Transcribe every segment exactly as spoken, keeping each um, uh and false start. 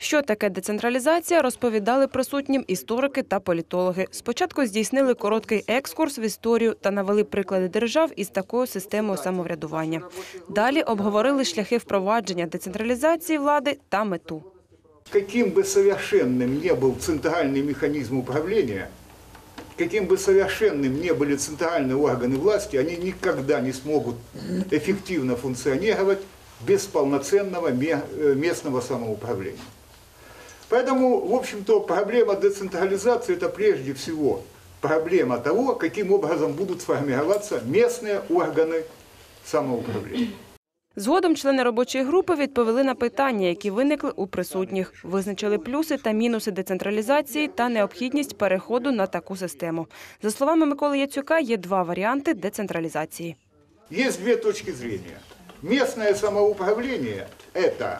Що таке децентралізація, розповідали присутнім історики та політологи. Спочатку здійснили короткий екскурс в історію та навели приклади держав із такою системою самоврядування. Далі обговорили шляхи впровадження децентралізації влади та мету. Каким бы совершенным ни был центральный механизм управления, каким бы совершенным ни были центральные органы власти, они никогда не смогут эффективно функционировать без полноценного местного самоуправления. Поэтому, в общем-то, проблема децентрализации – это прежде всего проблема того, каким образом будут сформироваться местные органы самоуправления. Згодом члени робочої групи відповіли на питання, які виникли у присутніх. Визначили плюси та мінуси децентралізації та необхідність переходу на таку систему. За словами Миколи Яцюка, є два варіанти децентралізації. Є дві точки зрения. Местное самоуправление – это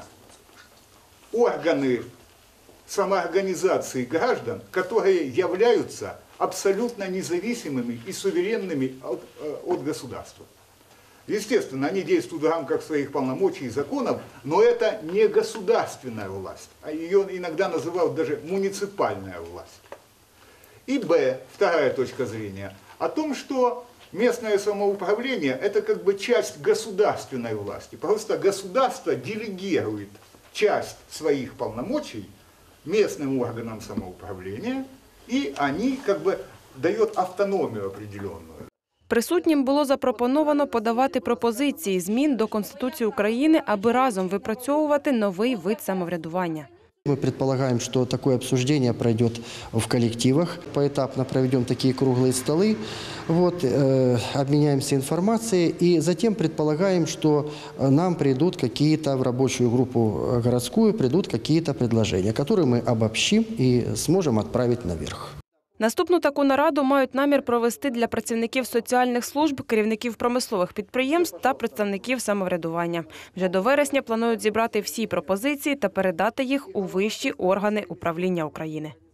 органы самоорганизации граждан, которые являются абсолютно независимыми и суверенными от, от государства. Естественно, они действуют в рамках своих полномочий и законов, но это не государственная власть, а ее иногда называют даже муниципальная власть. И Б, вторая точка зрения, о том, что местное самоуправление – это как бы часть государственной власти. Просто государство делегирует часть своих полномочий местным органам самоуправления, и они как бы дают автономию определенную. Присутнім було запропоновано подавати пропозиції змін до Конституції України, аби разом випрацьовувати новий вид самоврядування. Мы предполагаем, что такое обсуждение пройдет в коллективах. Поэтапно проведем такие круглые столы, вот, э, обменяемся информацией и затем предполагаем, что нам придут какие-то в рабочую группу городскую, придут какие-то предложения, которые мы обобщим и сможем отправить наверх. Наступну таку нараду мають намір провести для працівників соціальних служб, керівників промислових підприємств та представників самоврядування. Вже до вересня планують зібрати всі пропозиції та передати їх у вищі органи управління України.